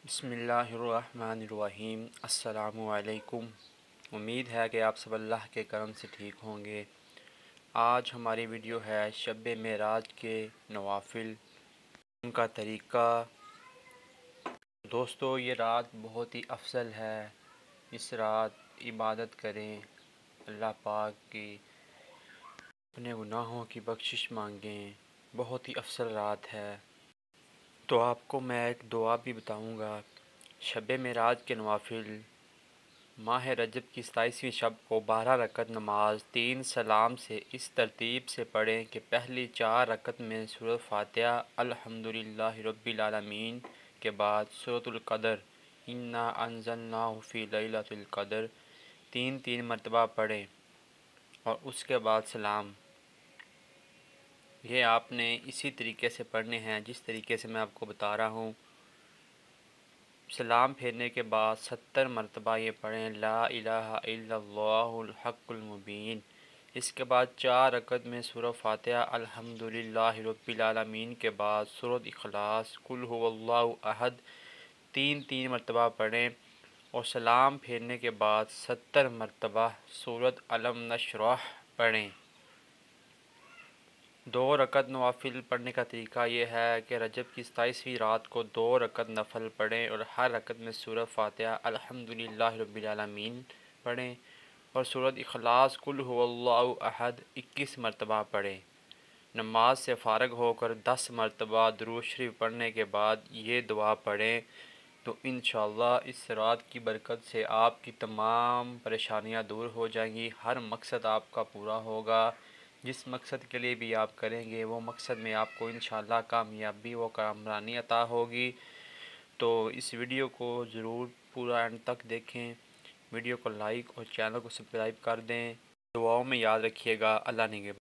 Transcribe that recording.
بسم اللہ الرحمن الرحیم۔ السلام علیکم۔ امید ہے کہ آپ سب اللہ کے کرم سے ٹھیک ہوں گے۔ آج ہماری ویڈیو ہے شب معراج کے نوافل، ان کا طریقہ۔ دوستو، یہ رات بہت ہی افضل ہے۔ اس رات عبادت کریں، اللہ پاک کی اپنے گناہوں کی بخشش مانگیں۔ بہت ہی افضل رات ہے۔ تو آپ کو میں ایک دعا بھی بتاؤں گا۔ شب معراج کے نوافل، ماہ رجب کی 27ویں شب کو 12 رکعت نماز 3 سلام سے اس ترتیب سے پڑھیں کہ پہلی 4 رکعت میں سورۃ فاتحہ الحمدللہ رب العالمین کے بعد سورۃ القدر انا انزلناہ فی لیلۃ القدر 3 مرتبہ پڑھیں اور اس کے بعد سلام۔ یہ آپ نے اسی طریقے سے پڑھنے ہیں جس طریقے سے میں آپ کو بتا رہا ہوں۔ سلام پھیرنے کے بعد 70 مرتبہ یہ پڑھیں لا الہ الا اللہ الحق المبین۔ اس کے بعد 4 رکعت میں سورۃ فاتحہ الحمدللہ رب العالمین کے بعد سورۃ اخلاص قل ھو اللہ احد 3 مرتبہ پڑھیں اور سلام پھیرنے کے بعد 70 مرتبہ سورۃ الم نشرح پڑھیں۔ 2 رکعت نوافل پڑھنے کا طریقہ یہ ہے کہ رجب کی 27ویں رات کو 2 رکعت نفل پڑھیں اور ہر رکعت میں سورۃ فاتحہ الحمدللہ رب العالمین پڑھیں اور سورۃ اخلاص قل ھو اللہ احد 21 مرتبہ پڑھیں۔ نماز سے فارغ ہو کر 10 مرتبہ درود شریف پڑھنے کے بعد یہ دعا پڑھیں تو انشاءاللہ اس رات کی برکت سے آپ کی تمام پریشانیاں دور ہو جائیں گی۔ ہر مقصد آپ کا پورا ہوگا۔ جس مقصد کے لیے بھی آپ کریں گے وہ مقصد میں آپ کو انشاءاللہ کامیابی و کامرانی عطا ہوگی۔ تو اس ویڈیو کو ضرور پورا اینڈ تک دیکھیں، ویڈیو کو لائک اور چینل کو سبسکرائب کر دیں۔ دعاؤں میں یاد رکھیے گا۔ اللہ نگہبان۔